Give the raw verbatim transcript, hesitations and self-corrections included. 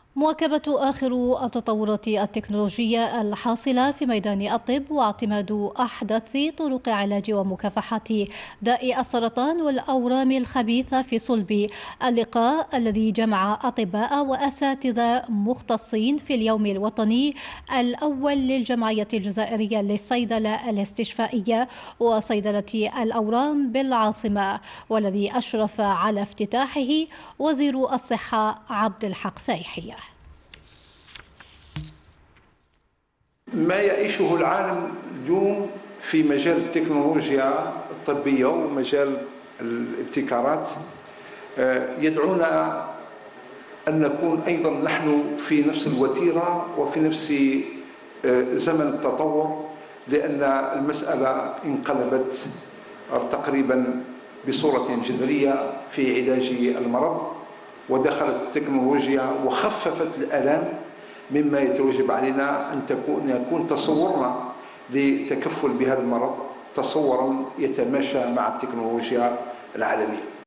مواكبة آخر التطورات التكنولوجية الحاصلة في ميدان الطب واعتماد أحدث طرق علاج ومكافحة داء السرطان والأورام الخبيثة في صلب اللقاء الذي جمع أطباء وأساتذة مختصين في اليوم الوطني الأول للجمعية الجزائرية للصيدلة الاستشفائية وصيدلة الأورام بالعاصمة، والذي أشرف على افتتاحه وزير الصحة عبد الحق سايحي. ما يعيشه العالم اليوم في مجال التكنولوجيا الطبية ومجال الابتكارات يدعونا أن نكون أيضا نحن في نفس الوتيرة وفي نفس زمن التطور، لأن المسألة انقلبت تقريبا بصورة جذرية في علاج المرض، ودخلت التكنولوجيا وخففت الآلام، مما يتوجب علينا أن تكون يكون تصورنا للتكفل بهذا المرض تصورا يتماشى مع التكنولوجيا العالمية.